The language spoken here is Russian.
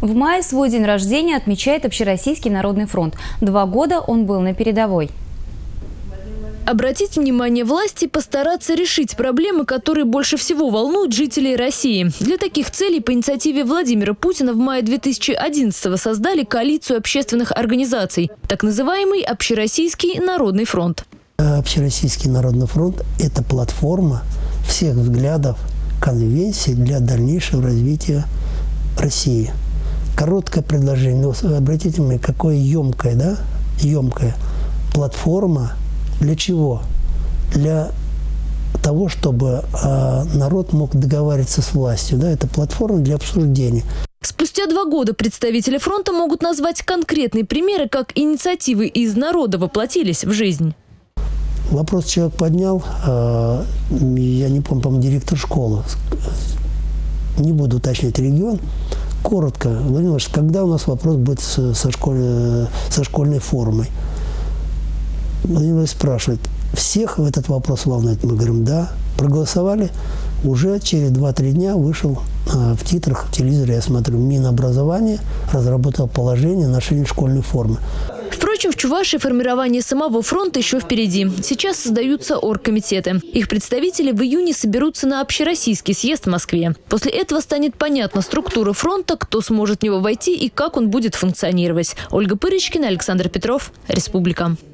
В мае свой день рождения отмечает Общероссийский народный фронт. 2 года он был на передовой. Обратить внимание власти, постараться решить проблемы, которые больше всего волнуют жителей России. Для таких целей по инициативе Владимира Путина в мае 2011-го создали коалицию общественных организаций, так называемый Общероссийский народный фронт. Общероссийский народный фронт – это платформа всех взглядов, конвенций для дальнейшего развития России. Короткое предложение, но обратите внимание, какое емкое, да? Емкая платформа. Для чего? Для того, чтобы народ мог договариваться с властью. Да? Это платформа для обсуждения. Спустя 2 года представители фронта могут назвать конкретные примеры, как инициативы из народа воплотились в жизнь. Вопрос человек поднял, я не помню, по-моему, директор школы, не буду уточнять регион, коротко, Владимир Ильич, когда у нас вопрос будет со школьной формой? Владимир Ильич спрашивает, всех в этот вопрос волнует? Мы говорим, да. Проголосовали, уже через 2-3 дня вышел в титрах, в телевизоре, я смотрю, Минобразование разработал положение о ношении школьной формы. Впрочем, в Чувашии формирование самого фронта еще впереди. Сейчас создаются оргкомитеты. Их представители в июне соберутся на общероссийский съезд в Москве. После этого станет понятна структура фронта, кто сможет в него войти и как он будет функционировать. Ольга Пырочкина, Александр Петров, Республика.